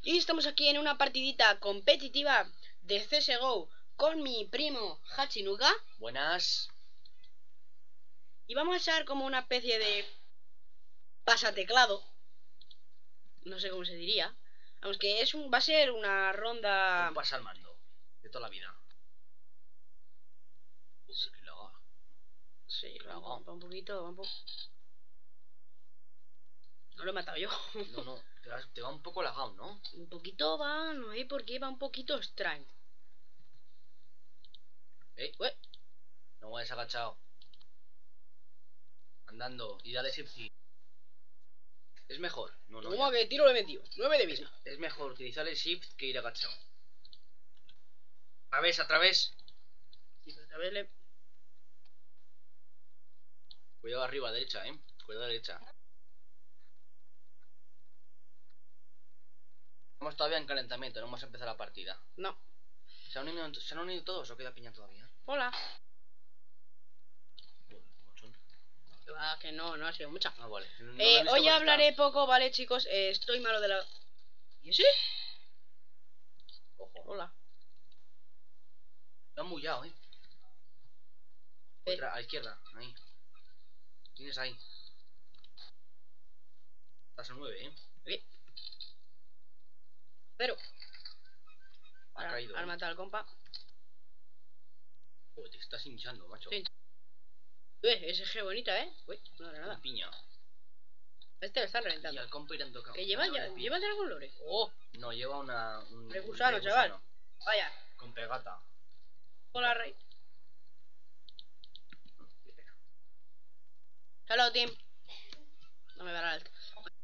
Y estamos aquí en una partidita competitiva de CSGO con mi primo Hachinuga. Buenas. Y vamos a echar como una especie de pasateclado. No sé cómo se diría. Vamos, que va a ser una ronda... Un pasa al mando de toda la vida. Sí. Que lo haga. Sí, Que lo va haga. un poquito, va un poco... No lo he matado yo. No, te va un poco lagado, ¿no? Un poquito va, no sé por qué, va un poquito extraño. Ué. No vayas agachado. Andando y dale shift. Es mejor. No, ¿Cómo ya. que tiro le he metido? 9 de vida. Es mejor utilizar el shift que ir agachado. A través. Sí, pero otra vez le... Cuidado arriba, derecha, Cuidado derecha. Estamos todavía en calentamiento, no hemos empezado la partida. No. ¿Se han unido todos o queda piña todavía? Hola. Son? Que no ha sido mucha. Ah, vale. Hoy hablaré poco, ¿vale, chicos? Estoy malo de la... ¿Y ese? Ojo. Hola. Lo han mullado, Otra, a la izquierda, ahí. Tienes ahí. Estás a 9, Pero... Ha caído. Al matar al compa. Joder, te estás hinchando, macho. Sí. SG bonita, Uy, no era nada. Piña. Este lo está Y reventando. al compa irán tocando. ¿Qué lleva? ¿Lleva de algún lore? ¡Oh! No, lleva un Recusano, chaval. Vaya. Con pegata. Hola, Rey. Hello, team. No me va a alto.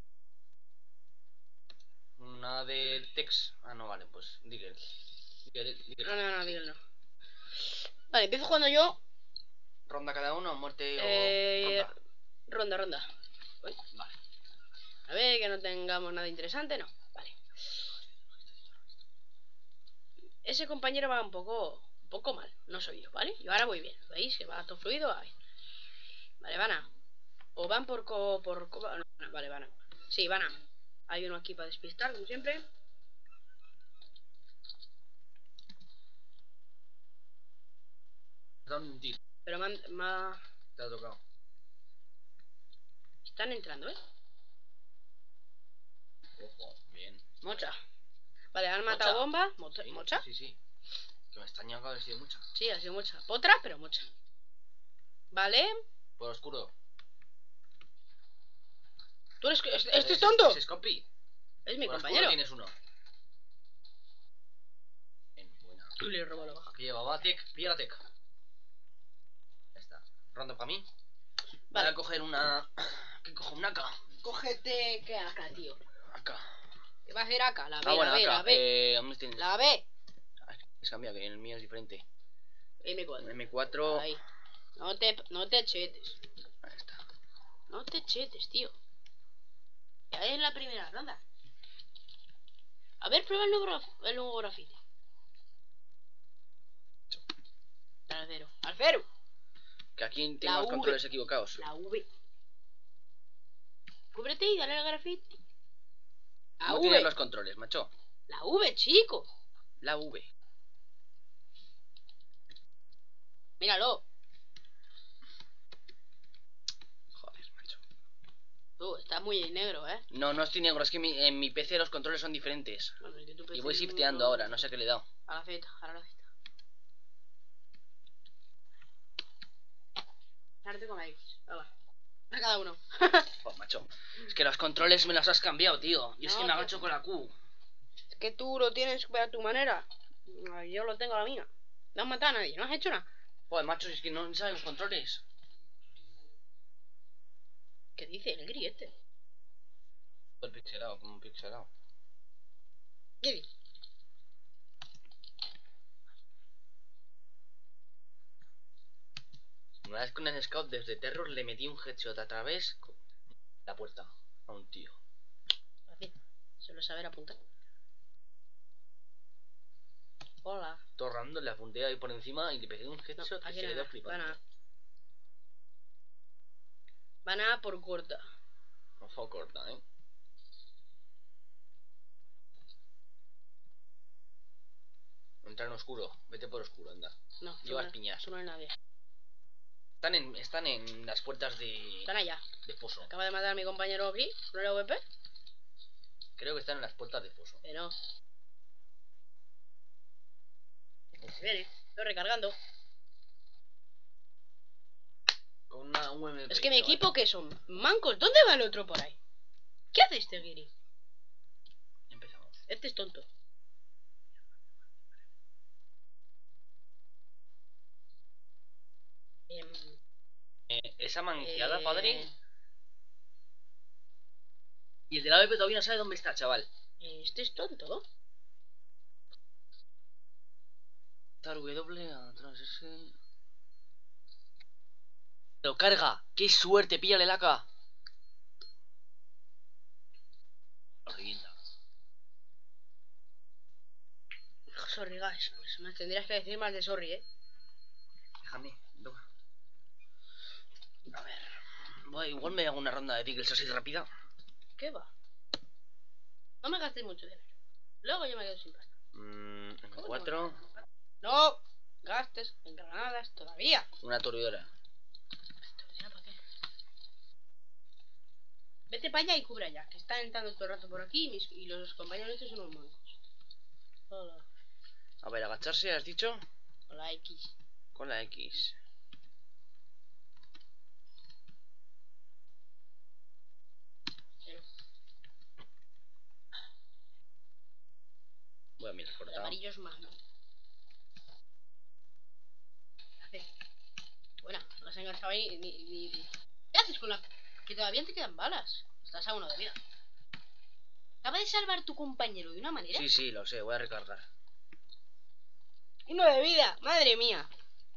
Una de Tex. Ah, no, vale, pues Digger. No, Diggle no. Vale, empiezo jugando yo. Ronda cada uno, muerte o ronda. Ronda. Uy. Vale. A ver, que no tengamos nada interesante, no. Vale. Ese compañero va un poco mal. No soy yo, ¿vale? Yo ahora voy bien. ¿Veis? Que va todo fluido, va bien. Vale, van a. O van no, vale, van a. Sí, van a. Hay uno aquí para despistar, como siempre. Pero Te ha tocado. Están entrando, Ojo, bien. Mocha. Vale, han matado bomba. ¿Mocha? Sí. Que me extraña que haya sido mucha. Sí, ha sido mocha. Potra, pero mocha. Vale. Por oscuro. ¿Tú eres... ¿Este es tonto? ¿Es Scopy? Es mi por compañero. Tienes uno. Bien, buena. Tú le robó la baja. Aquí llevaba Tech. Pilla la Tech. Ya está. Ronda para mí. Vale. Voy a coger una... ¿Qué cojo? Una AK. Cógete... ¿Qué AK, tío? AK. ¿Qué va a ser AK? La B, Bueno, la B, AK. la B. ¿Dónde tienes? La B. Es cambiado, que el mío es diferente. M4. M4. Ahí. No te chetes. Ahí está. No te chetes, tío. Ya es la primera ronda. A ver, prueba el nuevo grafite. Alfero. Que aquí tengo los controles equivocados. La V. Cúbrete y dale al grafite. No tienes los controles, macho. La V, chico. La V. Míralo. Joder, macho. Tú, está muy negro, No estoy negro, es que en mi PC los controles son diferentes. Bueno, es que tu PC Y voy es shifteando muy... ahora, no sé qué le he dado. A la Z, ahora a la Z. Darte con la X. Hola. A cada uno. Joder, macho. Es que los controles me los has cambiado, tío. Y es que me agacho con la Q. Es que tú lo tienes a tu manera. Yo lo tengo a la mía. No has matado a nadie, no has hecho nada. Joder, macho, es que no sabes los controles. ¿Qué dice el grillete? Todo pixelado, como un pixelado. ¿Qué dice? Una vez con el scout desde Terror le metí un headshot a través de la puerta a un tío. Así. Suelo saber apuntar. Hola. Torrando, le apunté ahí por encima y le pegué un headshot No, y se quedó flipando. Van a por corta. No fue corta, entrar en oscuro. Vete por oscuro, anda. No, Llevas piñas. tú no hay nadie. Están en las puertas Están allá. de foso. Acaba de matar a mi compañero aquí con el AWP. Creo que están en las puertas de foso. Pero... Viene, estoy recargando. Con una UMP. Es que mi chaval. equipo, ¿qué son? Mancos. ¿Dónde va el otro por ahí? ¿Qué hace este Giri? Empezamos. Este es tonto. Esa manqueada, padre. Y el de la AWP todavía no sabe dónde está, chaval. Este es tonto. W atrás ese. Pero carga. ¡Qué suerte! Píllale la AK. Lo revienta. Sorry, guys. Pues me tendrías que decir más de sorry, Déjame. Toca. A ver. Igual me hago una ronda de Deagles así rápida. ¿Qué va? No me gastes mucho dinero. Luego yo me quedo sin pasta. M4. No gastes en granadas todavía. Una aturdidora. ¿Para qué? Vete para allá y cubre allá, que están entrando todo el rato por aquí y los compañeros estos son unos mancos. Hola. A ver, agacharse, ¿has dicho? Hola, X. Con la X. Cero. Voy a mirar por El acá. amarillo es más, ¿no? Buena, lo has enganchado ahí. ¿Qué haces con la...? Que todavía te quedan balas. Estás a uno de vida. Acaba de salvar tu compañero de una manera. Sí, sí, lo sé, voy a recargar. Uno de vida, madre mía.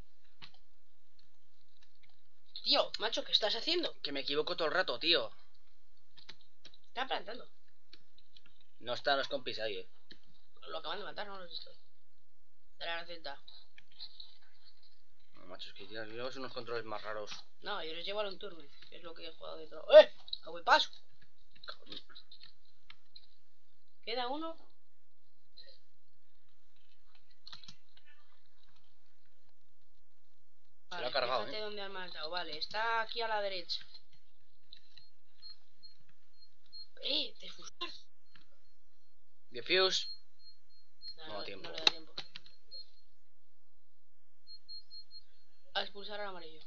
Tío, macho, ¿qué estás haciendo? Que me equivoco todo el rato, tío. Está plantando. No están los compis ahí, Lo acaban de matar, no lo he visto. De la receta. No, macho, es que llevas unos controles más raros. No, yo les llevo al un turno, que es lo que he jugado de todo. ¡A buen paso! Cabrón. Queda uno. Se lo ha cargado, fíjate dónde han matado. Vale, está aquí a la derecha. Defusar. Diffuse. No, No da tiempo. No le da tiempo. A expulsar al amarillo.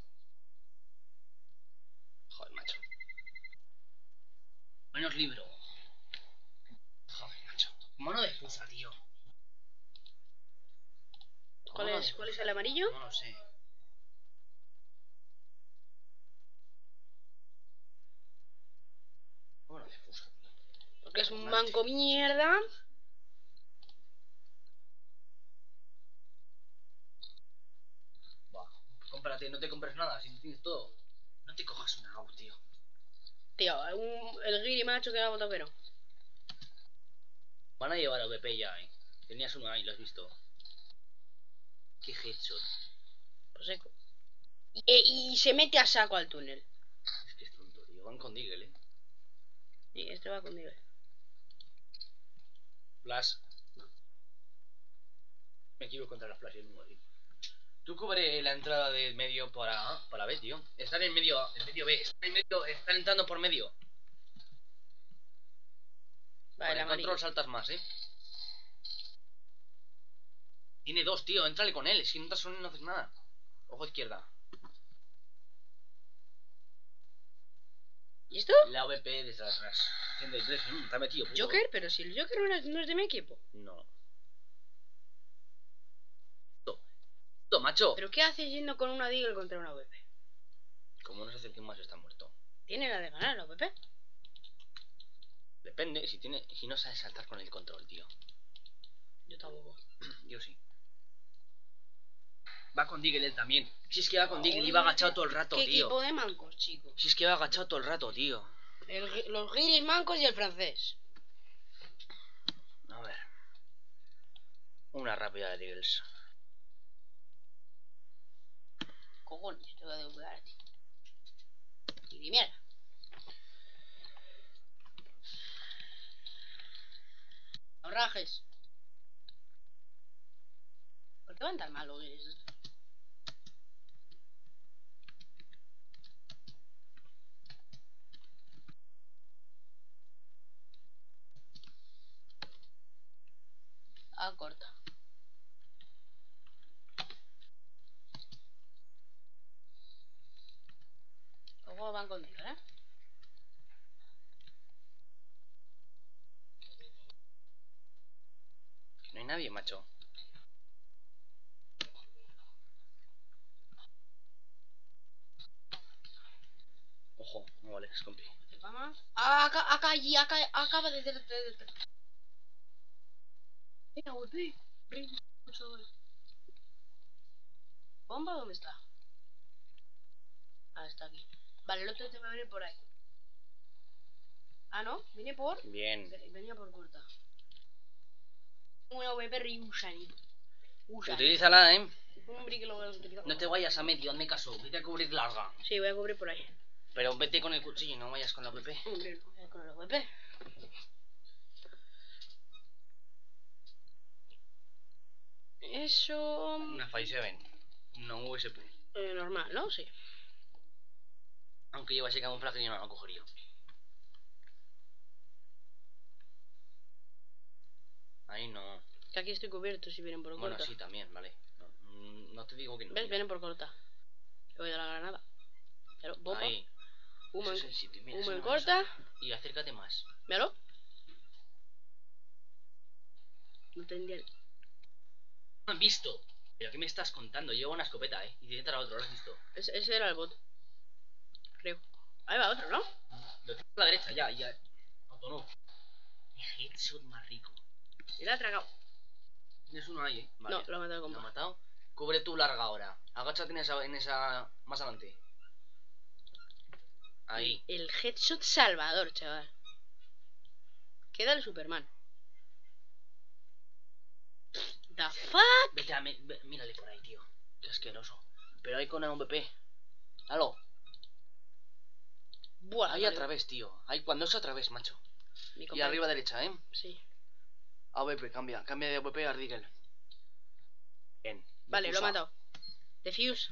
Joder, macho. Menos libro. Joder, macho. ¿Cómo no defusa, tío? ¿Cuál es el amarillo? No lo sé. ¿Cómo no defusa, tío? Porque es un manco mierda. Buah. Cómprate, no te compres nada, si no tienes todo. No te cojas una AUG, tío. Tío, el guiri macho que ha votado que no. Van a llevar a VP ya, Tenías uno ahí, lo has visto. Qué headshot. Pues seco. Y se mete a saco al túnel. Es que es tonto, tío. Van con Deagle, Y este va con nivel. Flash. No. Me equivoco contra la Flash, el mismo, tío. Tú cubre la entrada de medio para B, tío. Están en medio B. Están entrando por medio. Vale, Con el control saltas más, Tiene dos, tío. Entrale con él. Si no estás con él no haces nada. Ojo izquierda. ¿Y esto? La VP desde atrás. 83. Está metido. Puto. Joker, pero si el Joker no es de mi equipo. No. Macho. ¿Pero qué haces yendo con una Deagle contra una VP? Como no se hace que más está muerto. ¿Tiene la de ganar la VP? Depende, si no sabes saltar con el control, tío. Yo tampoco. Yo sí. Va con Deagle él también. Si es que va con Deagle y va agachado todo el rato, ¿Qué tío. equipo de mancos, chico? Si es que va agachado todo el rato, tío. Los guiris mancos y el francés. A ver. Una rápida de Deagles. Cojones, te voy a debutar, tío. Y de mierda. No rajes. ¿Por qué van tan mal, eres? Ah, corta. Luego van conmigo, ¿eh? No hay nadie, macho. Ojo, no vale, es compi. Ah, acaba de... Venga, golpe. ¿Bomba dónde está? Ah, está aquí. Vale, el otro te va a venir por ahí. Ah, ¿no? Viene por... Bien. Venía por corta. Una VP Ryushan. Utilízala, ¿eh? Hombre, que lo voy a utilizar. No te vayas a medio, hazme caso. Vete a cubrir larga. Sí, voy a cubrir por ahí. Pero vete con el cuchillo y no vayas con la PP. Hombre, no voy a con la VP. Eso... Una 5-7. No USP. normal, ¿no? Sí. Aunque lleva ese camuflaje yo no lo cogería. Ahí no. Que aquí estoy cubierto si vienen por corta. Bueno, sí, también, vale. No, no te digo que no. ¿Ves? Vienen por corta. Le voy a dar la granada. Pero, bomba. Ahí. Humo Ese es el sitio. Mira, en esa corta. Y acércate más. Míralo. No tendría... No me han visto. ¿Pero qué me estás contando? Llevo una escopeta, y te entra otro, ¿lo has visto? Ese era el bot. Creo. Ahí va otro, ¿no? Lo tienes a la derecha, ya. Auto no. Mi headshot más rico. Y la ha tragado. Tienes uno ahí, Vale. No, lo ha matado con ¿Lo ha bomba. matado? Cubre tu larga ahora. Agáchate en esa... Más adelante. Ahí. El headshot salvador, chaval. Queda el Superman. The fuck. Vete a... Mírale por ahí, tío. Qué asqueroso. Pero ahí con el MVP. Halo. Buah, Ahí a través, tío. Ahí cuando es a través, macho. Y arriba derecha, ¿eh? Sí. AVP, cambia de AVP a Rigel. Bien. Vale, lo ha matado. Defuse.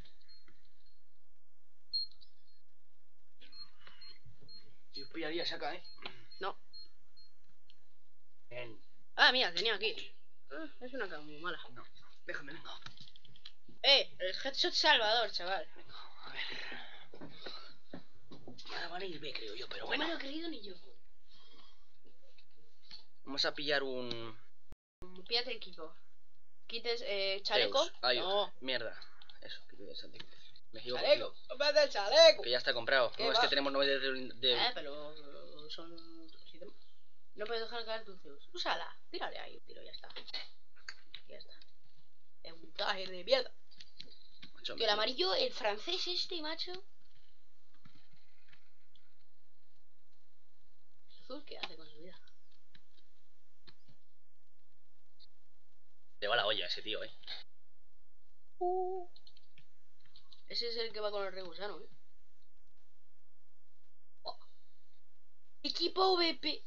Yo pillaría esa acá, No. Bien. Ah, mira, tenía aquí. Es una cama muy mala. No, déjame, venga. El headshot salvador, chaval. Venga, a ver. Ahora van a ir B, creo yo, pero bueno. No me lo he creído ni yo. Vamos a pillar un... Píllate equipo. Quites chaleco. Ahí, no. mierda. Eso, que te chaleco. Me equivoco. Chaleco. Píllate el chaleco. Que ya está comprado. No, es que tenemos 9 de... Pero son... No puedes dejar caer tu Zeus. Úsala. Tírale ahí un tiro, ya está. Ya está. Es un traje de mierda. Macho, Que el amarillo, el francés este, macho. Azul, ¿qué hace con su vida? Le va la olla ese tío, Ese es el que va con el regusano, Oh. Equipo VP.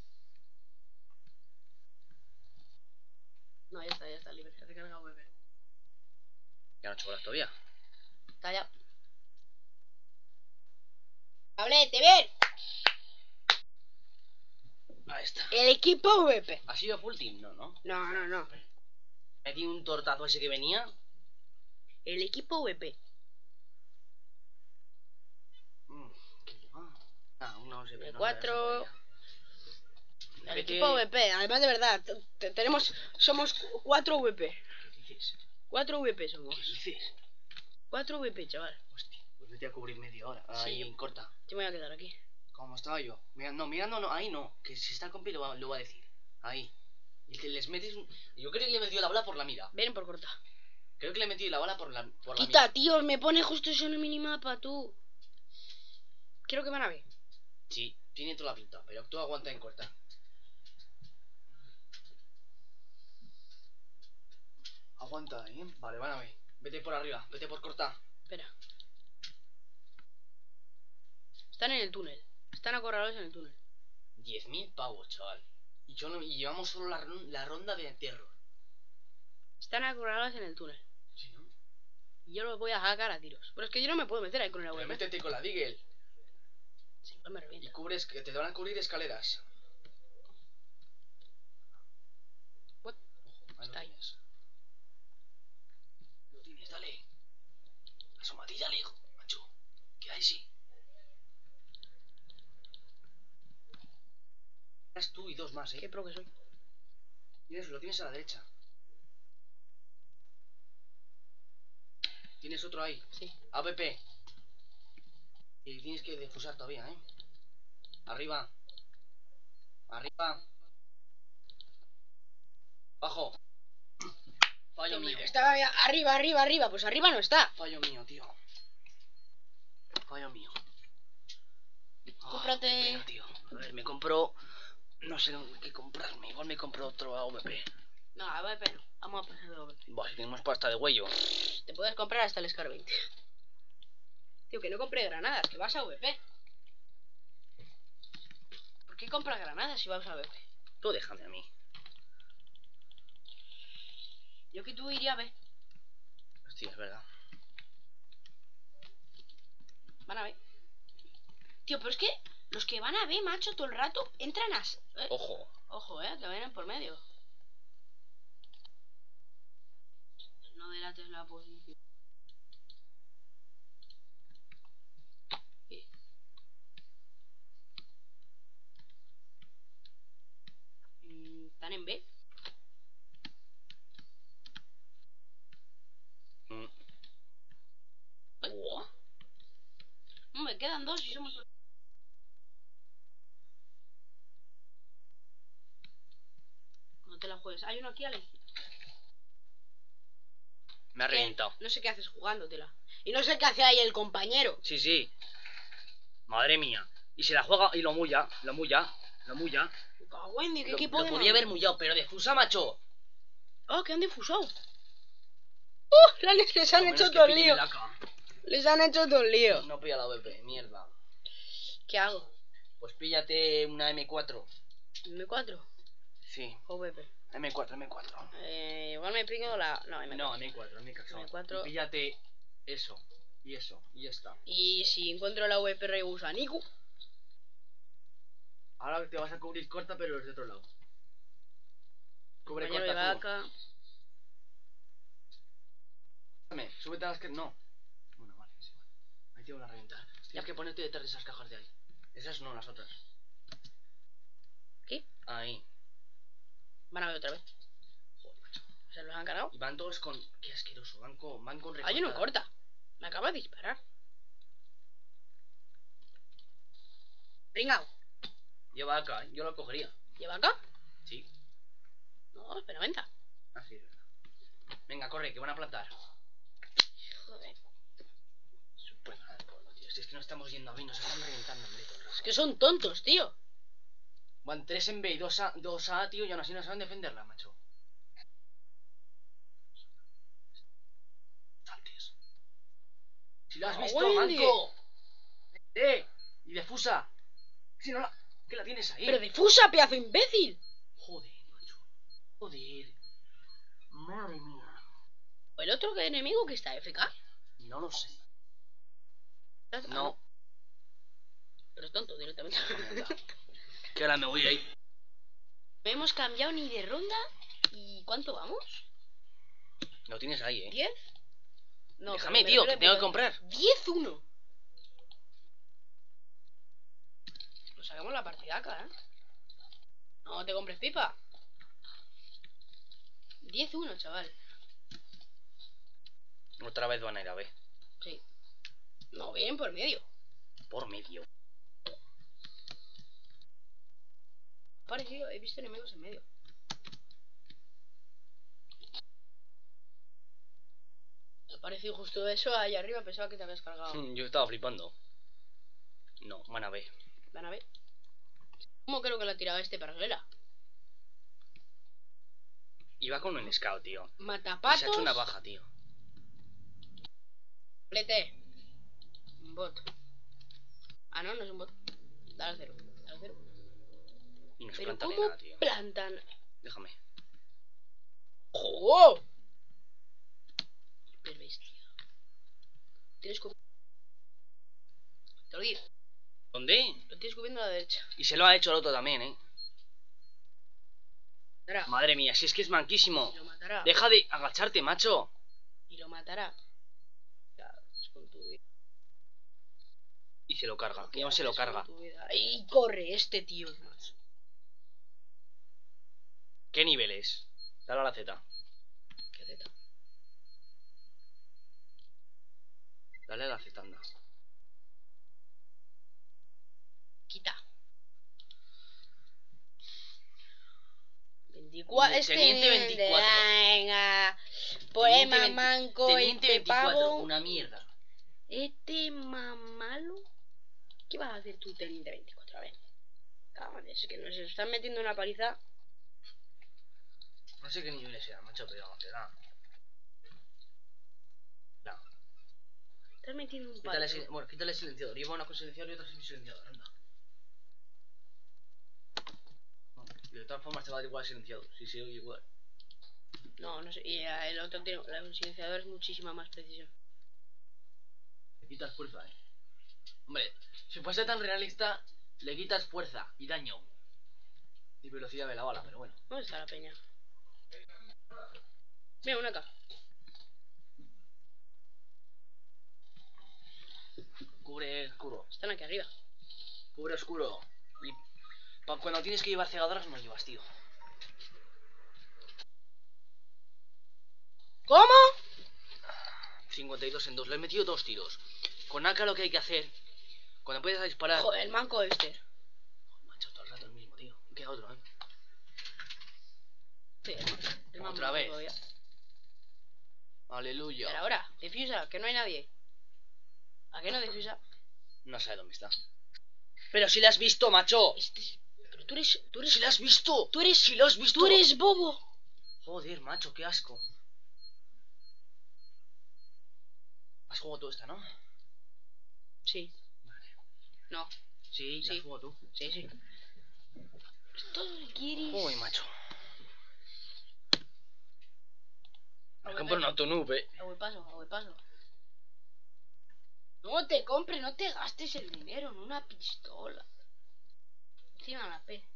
No, ya está libre. Se ha recargado VP. Ya no chocolate todavía. Está ya. ¡Hablete, ven! Ahí está. El equipo VP. ¿Ha sido full team? No. No. Metí un tortazo ese que venía. El equipo VP. ¿Qué lleva? Una OSP. El no, 4. El El equipo VP. Además, de verdad, somos 4 VP. ¿Qué dices? 4 VP somos. ¿Qué dices? 4 VP, chaval. Hostia, pues vete a cubrir media hora. Ahí, Sí. corta. Yo me voy a quedar aquí. Como estaba yo. Mirando no, ahí no. Que si está el compi lo va a decir. Ahí. Y que les metes un... Yo creo que le metió la bala por la mira. Vienen por corta. Creo que le metí la bala por la Quita, mira. tío, me pone justo eso en el minimapa, tú. Quiero que van a ver. Sí, tiene toda la pinta, pero tú aguanta en corta. Aguanta, Vale, van a ver. Vete por arriba, vete por corta. Espera. Están en el túnel. Están acorralados en el túnel. 10.000 pavos, chaval. Y llevamos solo la ronda de terror. Están acorralados en el túnel. Y yo los voy a sacar a tiros. Pero es que yo no me puedo meter ahí con el Pero AWP. métete con la Deagle. Sí, pues me Y revienta. cubres, que te van a cubrir escaleras. What? Ojo, ahí lo Está ahí. tienes. Lo tienes, dale. Asómate y dale, hijo, macho. Queda ahí, sí. Eres tú y dos más, Qué pro que soy. Lo tienes a la derecha. Tienes otro ahí. Sí. AWP. Y tienes que defusar todavía, ¿eh? Arriba. Arriba. Abajo. Fallo mío. Estaba arriba, arriba, arriba. Pues arriba no está. Fallo mío, tío. Fallo mío. Cómprate. Qué pena, tío. A ver, me compro... No sé qué comprarme. Igual me compro otro AWP. No, AWP no. Vamos a pasar de AWP. Buah, si tenemos pasta de huello. Te puedes comprar hasta el Scar 20. Tío, que no compré granadas, que vas a AWP. ¿Por qué compras granadas si vas a AWP? Tú déjame a mí. Yo que tú iría a B. Hostia, es verdad. Van a B. Tío, pero es que los que van a B, macho, todo el rato entran a... Ojo. Ojo, que vienen por medio. No delates la posición. ¿Qué? ¿Están en B? Buah. Me quedan dos y somos... No te la juegues. Hay uno aquí a la izquierda. Me ha reventado. No sé qué haces jugándotela. Y no sé qué hace ahí el compañero. Sí, sí. Madre mía. Y se la juega y lo mulla. Lo mulla. Wendy, ¿qué Lo equipo de podía haber mullado, pero defusa, macho. Oh, que han difusado. Les han hecho que todo el pillen lío. el AK. Les han hecho todo el lío. No pilla la VP, mierda. ¿Qué hago? Pues píllate una M4. ¿M4 Sí, o VP? M4. Igual me pringo la... No, M4. No, M4, M4. Y píllate eso, y ya está. Y si encuentro la VP Rebus a Niku. Ahora te vas a cubrir corta, pero es de otro lado. Cubre Compañero de corta tú. vaca. Súbete a las que... No. Bueno, vale, sí, vale. Ahí te van a reventar. Tienes que ponerte detrás de esas cajas de ahí. Esas no, las otras. ¿Qué? Ahí. Van a ver otra vez. Joder, macho. ¿Se los han cargado? Y van todos con... Qué asqueroso. Van con recortada. Hay uno corta. Me acaba de disparar. Pringao. Lleva acá, yo lo cogería. ¿Lleva acá? Sí. No, espera, venta. Ah, sí, es verdad. Venga, corre, que van a plantar. Joder. Pues nada, tío. Si es que no estamos yendo a B, nos están reventando en B todo el rato. Es que son tontos, tío. Van 3 en B y 2 A, tío, y aún así no saben defenderla, macho. Saltes. Si lo has visto, Wendy. manco. Y defusa. Si no la... ¿Qué la tienes ahí? Pero difusa, pedazo imbécil. Joder, macho. Joder. Madre mía. ¿O el otro que enemigo que está FK? No lo sé. No. Pero es tonto directamente. Que ahora me voy ahí. No hemos cambiado ni de ronda. ¿Y cuánto vamos? Lo tienes ahí, ¿10? No, déjame, pero tío, me que tengo que comprar. 10-1. Nos sacamos la partida acá, No te compres pipa. 10-1, chaval. Otra vez van a ir a B. Sí. No, vienen por medio. Por medio. Parecido, he visto enemigos en medio. Me ha parecido justo eso ahí arriba, pensaba que te habías cargado. Yo estaba flipando. No, van a B. Van a ver. ¿Cómo creo que la ha tirado este paralela? Iba con un scout, tío. Y Matapatos. se ha hecho una baja, tío. Plete. Un bot. Ah, no, no es un bot. Dale al cero. Y nos Pero plantan ¿cómo nada, tío. plantan? Déjame. ¡Jo! Hiper bestia. ¿Dónde? Lo tienes cubriendo a la derecha. Y se lo ha hecho al otro también, Matará. Madre mía, si es que es manquísimo. Y lo matará. Deja de agacharte, macho. Y lo matará. Ya, es con tu vida. Y se lo carga. ¿Qué Y aún se lo haces con carga. tu vida? Y corre, este tío es más. ¿Qué nivel es? Dale a la Z. ¿Qué Z? Dale a la Z, anda. Quita. 24. Teniente 24. Venga. Poema Teniente manco. Teniente Este 24, pavo. una mierda. Este mamalo. ¿Qué vas a hacer tú, Teniente 24? A ver. Cabrón, es que nos están metiendo una paliza. No sé qué nivel sea, macho, pero te da. No. Estás metiendo un Quítale, palo. bueno, quítale el silenciador. Lleva una con silenciador y otra sin silenciador, anda. No, y de todas formas te va a dar igual el silenciador. Sí, sí, igual. No, no sé. Y el otro tiene. El silenciador es muchísima más precisión. Le quitas fuerza, Hombre, si fuese tan realista, le quitas fuerza y daño. Y velocidad de la bala, pero bueno. ¿Dónde está la peña? Mira, una acá. Cubre oscuro. Están aquí arriba. Cubre oscuro. Y cuando tienes que llevar cegadoras no llevas, tío. ¿Cómo? 52 en 2. Le he metido 2 tiros. Con AK lo que hay que hacer, cuando empiezas a disparar... Joder, el manco este. Macho, todo el rato el mismo, tío. Me queda otro, Sí, el manco Otra vez. todavía. Aleluya. Pero ahora, defusa, que no hay nadie. ¿A qué no defusa? No sabe dónde está. Pero si la has visto, macho. Pero tú eres. Si la has visto. Tú eres. Si lo has visto. Tú eres bobo. Joder, macho, qué asco. Has jugado tú esta, ¿no? Sí. Vale. No. Sí, la Sí. has jugado tú. Sí, sí. Todo lo quieres. Uy, macho. Me A compro un autonube. A buen paso. No te compres, no te gastes el dinero en una pistola. Encima la P.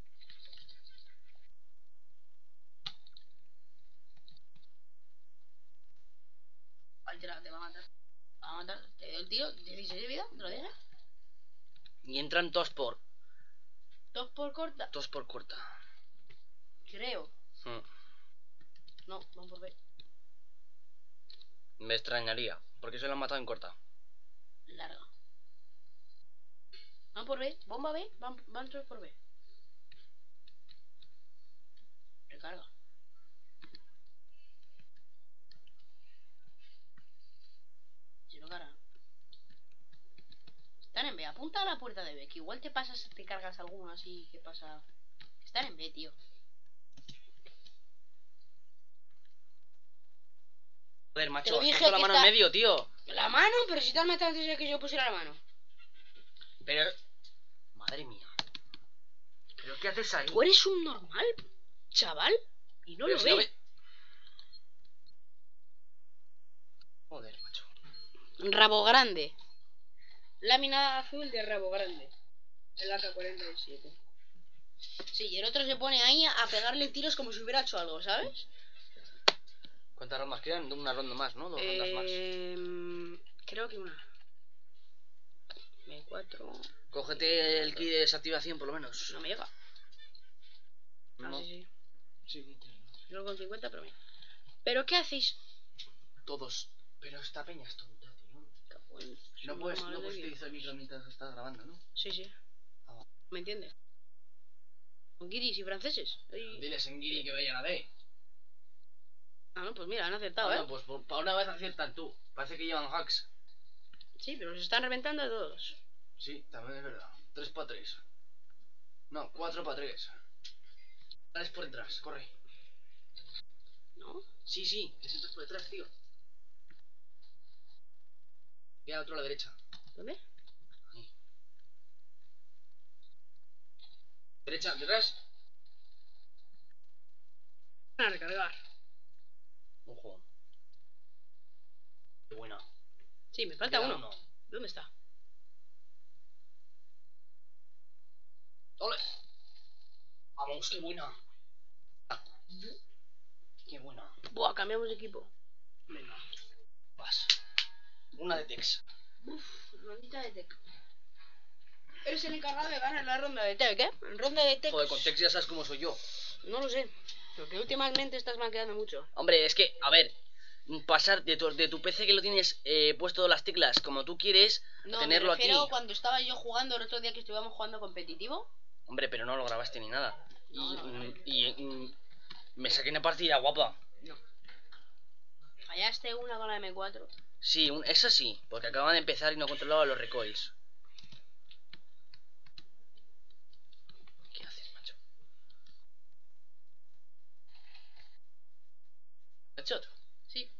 Ay, te va a matar. Te va a matar. El tío, 16 de vida, ¿te lo dejas? Y entran dos por Corta. corta. Creo. No, vamos por B. Me extrañaría. Porque se lo han matado en corta. Larga. Van por B, bomba B, van todos por B. Recarga. Si no carga. Están en B, apunta a la puerta de B, que igual te pasas, te cargas alguno así, que pasa. Están en B, tío. Joder, macho, Te lo has dije puesto la que mano está- en medio, tío. La mano, pero si te has matado antes de que yo pusiera la mano. Pero... Madre mía. ¿Pero qué haces ahí? Tú eres un normal, chaval, y no Pero lo si ves. Joder, macho. Rabo grande. Lámina azul de rabo grande. El AK-47. Sí, y el otro se pone ahí a pegarle tiros como si hubiera hecho algo, ¿sabes? ¿Cuántas rondas quedan? Una ronda más, ¿no? 2 rondas más. Creo que una. M4. Cógete el kit de desactivación, por lo menos. No me llega. Ah, No. sí. Sí. Yo con 50, pero mira. ¿Pero qué hacéis? Todos. Pero esta peña es tonta, tío. No puedes utilizar el micro mientras estás grabando, ¿no? Sí. Ah. ¿Me entiendes? Con guiris y franceses. Diles en Giri que vayan a B. Ah, no, pues mira, han acertado, No, pues para una vez aciertan tú. Parece que llevan hacks. Sí, pero se están reventando a todos. Sí, también es verdad. 3 para 3. No, 4 para 3. Dale por detrás, corre. ¿No? Sí, te sientas por detrás, tío. Queda otro a la derecha. ¿Dónde? Ahí. Derecha, detrás. Van a recargar. Ojo. Qué buena. Sí, me falta Queda uno. ¿Dónde está? ¡Ole! Vamos, qué buena. Qué buena. Buah, cambiamos de equipo. Venga. Vas. Una de Tex. Uf, rondita de Tech. Eres el encargado de ganar la ronda de Tech, ¿eh? En ronda de Tech. Joder, con Tex ya sabes cómo soy yo. No lo sé. Porque últimamente estás manqueando mucho. Hombre, es que, a ver, pasar de tu PC que lo tienes puesto las teclas como tú quieres, No, tenerlo me refiero aquí. cuando estaba yo jugando el otro día que estuvimos jugando competitivo. Hombre, pero no lo grabaste ni nada. No. Me saqué una partida guapa. No. Fallaste una con la M4. Sí, esa sí, porque acaban de empezar y no controlaba los recoils. ¿Qué haces, macho? ¿Headshot? Sí.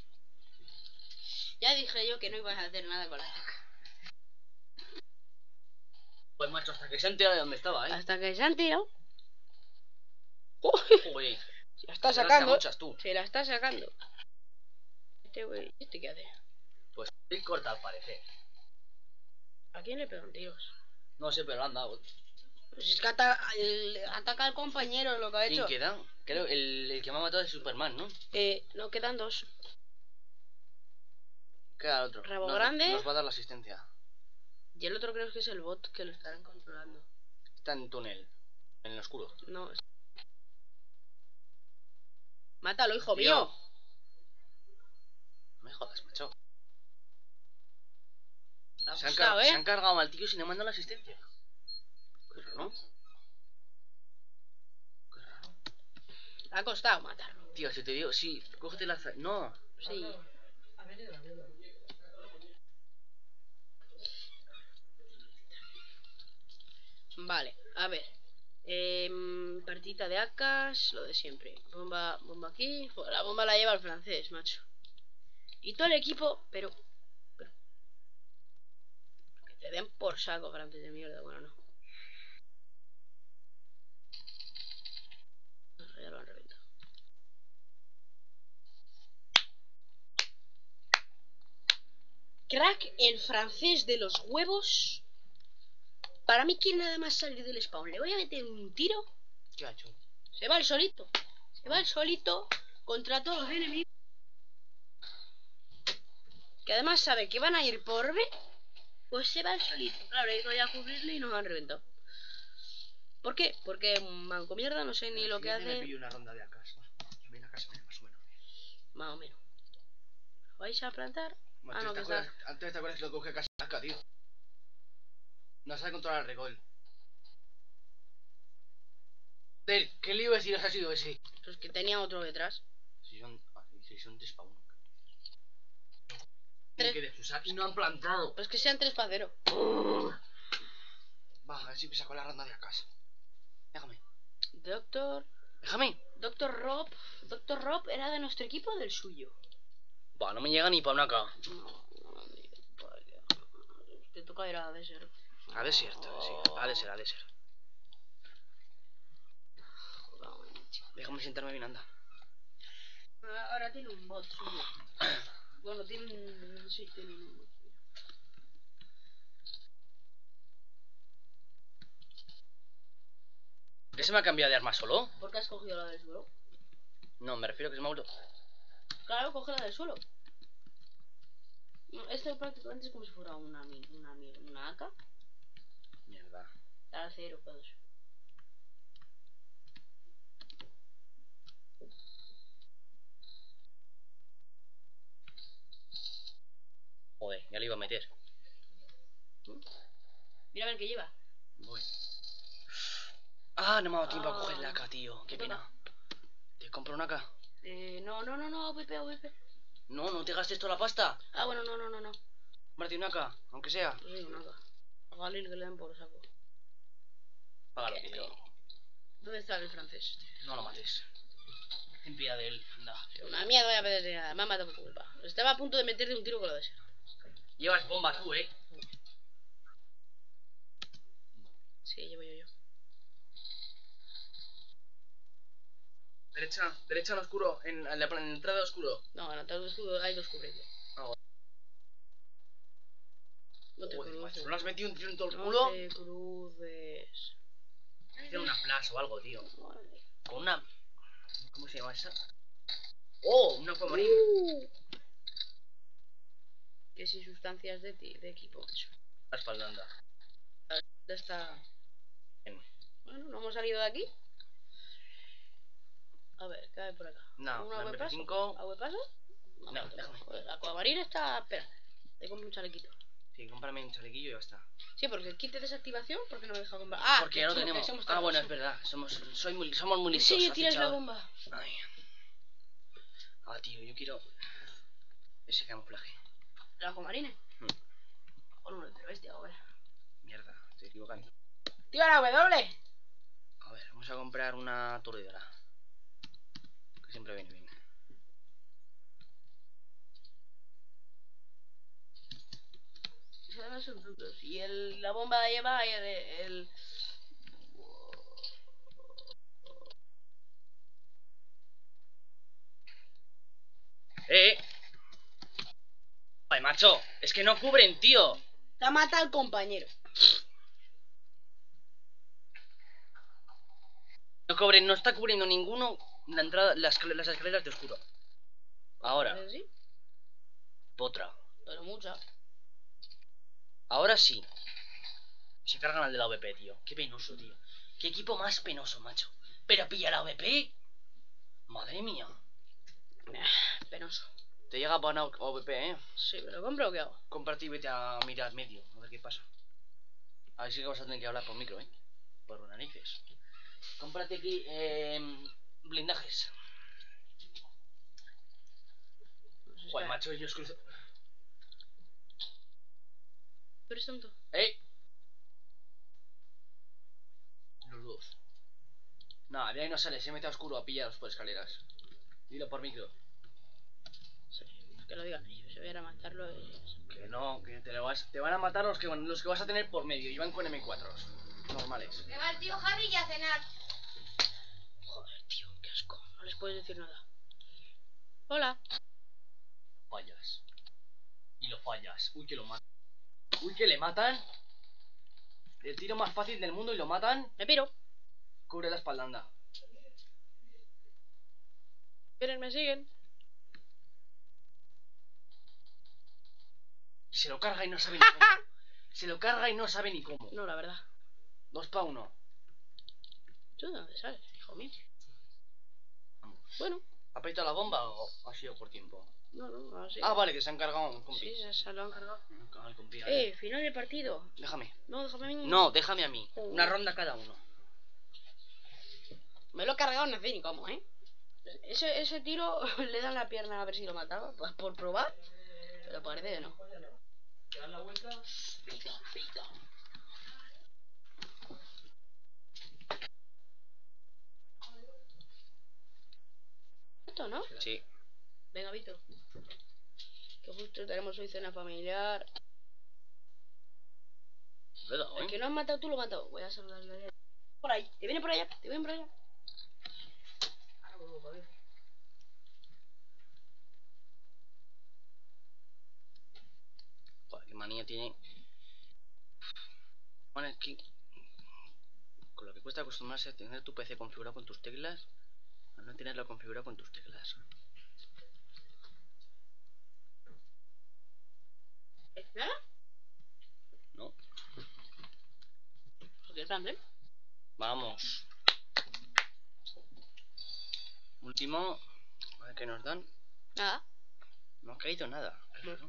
Ya dije yo que no ibas a hacer nada con la Tech. Pues macho, hasta que se ha enterado de dónde estaba, Hasta que se han tirado. Joder. Se la está Te las sacando. mochas tú. Se la está sacando. Este güey, ¿este qué hace? Pues estoy corta al parecer. ¿A quién le pegan tiros? No sé, pero lo han dado. Pues es que ataca al compañero lo que ha hecho. ¿Quién queda? Creo el que me ha matado es Superman, ¿no? No, quedan dos. Queda el otro. Rabo grande. Nos va a dar la asistencia. Y el otro creo que es el bot que lo estarán controlando. Está en túnel. En el oscuro. No. Mátalo, hijo Tío. mío. No me jodas, macho. Se han cargado al tío sin le mandado la asistencia. Qué raro, ¿no? Qué raro. Le ha costado matarlo. Tío, si te digo, sí, cógete la... No. Sí. Vale, a ver. Partita de AKs, lo de siempre. Bomba aquí. Joder, la bomba la lleva el francés, macho. Y todo el equipo, pero que te den por saco, francés de mierda. Bueno, no. Ya lo han reventado. Crack, el francés de los huevos. Para mí quiere nada más salir del spawn. Le voy a meter un tiro. ¿Qué ha hecho? Se va el solito. Se va el solito contra todos los enemigos. Que además sabe que van a ir por B. Pues se va el solito. Claro, he ido ya a cubrirle y nos han reventado. ¿Por qué? Porque manco mierda, no sé ni lo que hace. Me pillo una ronda de acas. Yo viene a casa más o menos. Más o menos. ¿Vais a plantar? Bueno, no, que está. Antes te acuerdas que lo coge casi acá, tío. No sabe controlar el recoil. ¿Qué lío de tiros ha sido ese? Pues que tenía otro detrás. Si son 3 para 1. Tienen que defusar y no han plantado. Pues que sean 3 para 0. Va, a ver si me saco la ronda de acá. Déjame. Déjame. Doctor Rob. Doctor Rob era de nuestro equipo o del suyo. Va, no me llega ni para una K. No, te toca ir a desert. A desierto, sí. A desert. Déjame sentarme bien, anda. Ahora tiene un bot suyo. Bueno, tiene un... Sí, tiene un bot suyo. ¿Por qué se me ha cambiado de arma solo? ¿Por qué has cogido la del suelo? No, me refiero a que se me ha vuelto... Claro, coge la del suelo. Esto prácticamente es como si fuera una AK. Mierda. Está a 0, todos. Joder, ya le iba a meter. Mira a ver qué lleva. Voy. Ah, no me ha dado tiempo a coger la AK, tío. Qué pena. ¿Te compro una AK? No, VP. No te gastes toda la pasta. Ah, bueno, no. Marte una AK, aunque sea. Sí, una AK. A Galil que le den por saco. Págalo, tío. ¿Dónde está el francés? No lo mates. Ten piedad de él, anda. Una mierda voy a pedir nada. Me ha matado por tu culpa. Estaba a punto de meterte un tiro con lo de ese. Llevas bomba tú, Sí, llevo yo. Derecha en oscuro, en la entrada de oscuro. No, en la entrada de oscuro hay dos cubriendo. No te cruces. ¿No has metido un tiro en todo el No culo? te cruces. Hacer una flash o algo, tío. Con una... ¿Cómo se llama esa? ¡Oh! Un aquamarine. Que si sustancias de equipo. Eso. La espaldanda. Ya está. Bien. Bueno, no hemos salido de aquí. A ver, ¿qué hay por acá? No, ¿Una la paso? MP5. ¿Agua paso? No, déjame. Joder, la aquamarina está... Espera, te compro un chalequito. Sí, cómprame un chalequillo y ya está. Sí, porque el kit de desactivación, ¿por qué no me deja comprar? Ah, porque ya lo tenemos. Ah, bueno, es verdad. Somos muy listos. Sí, tiras la bomba. Ay. Ah, tío, yo quiero ese camuflaje. ¿La aquamarina? O no, pero bestia, a ver. Mierda, estoy equivocando. ¡Tío, la W! A ver, vamos a comprar una aturdidora. Que siempre viene bien. Además son tontos. Y la bomba lleva el... Ay, macho, es que no cubren, tío. Te mata al compañero. No cubren, no está cubriendo ninguno la entrada, las escaleras de oscuro. Ahora. ¿Sí? Otra. Pero mucha. Ahora sí. Se cargan al de la OVP, tío. Qué penoso, tío. Qué equipo más penoso, macho. Pero pilla la OVP. Madre mía. Penoso. Te llega para una OVP, Sí, ¿pero compro o qué hago? Cómprate y vete a mirar medio. A ver qué pasa. A ver si vas a tener que hablar por micro, por narices. Cómprate aquí blindajes. Pues Joder, macho, ellos cruzan. Tú eres tonto. Los dos. No, de ahí no sale, se mete a oscuro a pillaros por escaleras. Dilo por micro. Sí, que lo digan ellos. Se vayan a matarlo y... Que no, que te van a matar los que vas a tener por medio. Y van con M4s normales. Que va el tío Harry y a cenar. Joder, tío, qué asco. No les puedes decir nada. Hola. Fallas. Y lo fallas. Uy, que lo matan. Uy, que le matan. El tiro más fácil del mundo y lo matan. Me piro. Cubre la espaldanda. ¿Quieren? ¿Me siguen? Se lo carga y no sabe ni cómo. Se lo carga y no sabe ni cómo. No, la verdad. 2 para 1. ¿Tú de dónde sales, hijo mío? Vamos. Bueno. ¿Ha petado la bomba o ha sido por tiempo? No, así. Ah, vale, que se han cargado un compi. Sí, se lo han cargado. Al compi, Final del partido. déjame. No, déjame a mí. No, déjame a mí. Una ronda cada uno. Me lo he cargado, no sé ni cómo, Ese tiro le dan la pierna a ver si lo mataba. Por probar. Pero parece que no. ¿Dar la vuelta? Esto, ¿no? Sí. Venga, Vito. Que justo tenemos hoy cena familiar. Le he dado, El que no has matado, tú lo has matado. Voy a saludarle. Por ahí. Te viene por allá. Te viene por allá. Ahora vuelvo para ver. Joder, qué manía tiene. Bueno, es que con lo que cuesta acostumbrarse a tener tu PC configurado con tus teclas, a no tenerlo configurado con tus teclas. ¿Espera? No. Porque es grande. Vamos. Último. A ver qué nos dan. Nada. No ha caído nada.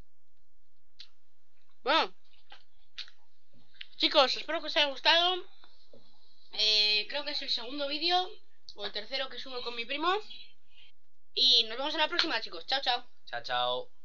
Bueno. Chicos, espero que os haya gustado. Creo que es el segundo vídeo. O el tercero que subo con mi primo. Y nos vemos en la próxima, chicos. Chao, chao. Chao, chao.